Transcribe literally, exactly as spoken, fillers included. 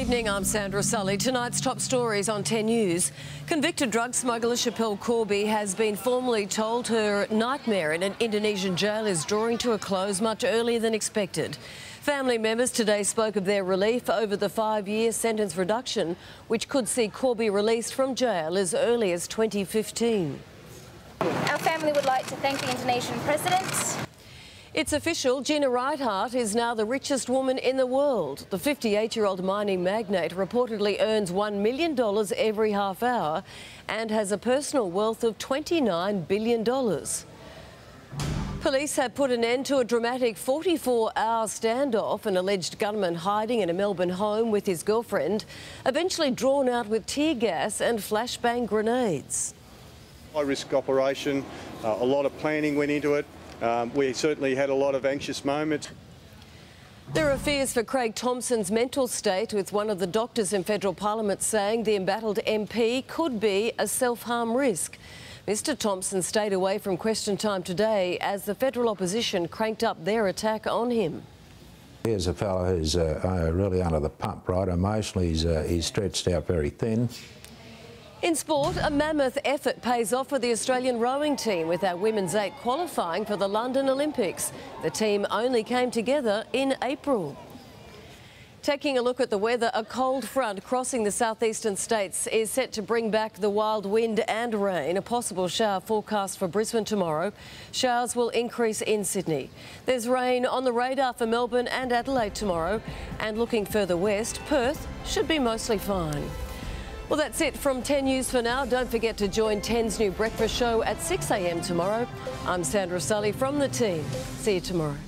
evening, I'm Sandra Sully. Tonight's top stories on ten News. Convicted drug smuggler Schapelle Corby has been formally told her nightmare in an Indonesian jail is drawing to a close much earlier than expected. Family members today spoke of their relief over the five-year sentence reduction, which could see Corby released from jail as early as twenty fifteen. Our family would like to thank the Indonesian President. It's official, Gina Ridehart is now the richest woman in the world. The fifty-eight-year-old mining magnate reportedly earns one million dollars every half hour and has a personal wealth of twenty-nine billion dollars. Police have put an end to a dramatic forty-four hour standoff. An alleged gunman hiding in a Melbourne home with his girlfriend, eventually drawn out with tear gas and flashbang grenades. High-risk operation, uh, a lot of planning went into it. Um, we certainly had a lot of anxious moments. There are fears for Craig Thomson's mental state, with one of the doctors in federal parliament saying the embattled M P could be a self-harm risk. Mister Thomson stayed away from question time today as the federal opposition cranked up their attack on him. Here's a fellow who's uh, really under the pump, right? Emotionally, he's, uh, he's stretched out very thin. In sport, a mammoth effort pays off for the Australian rowing team, with our women's eight qualifying for the London Olympics. The team only came together in April. Taking a look at the weather, a cold front crossing the southeastern states is set to bring back the wild wind and rain. A possible shower forecast for Brisbane tomorrow. Showers will increase in Sydney. There's rain on the radar for Melbourne and Adelaide tomorrow. And looking further west, Perth should be mostly fine. Well, that's it from ten News for now. Don't forget to join ten's new breakfast show at six a m tomorrow. I'm Sandra Sully from the team. See you tomorrow.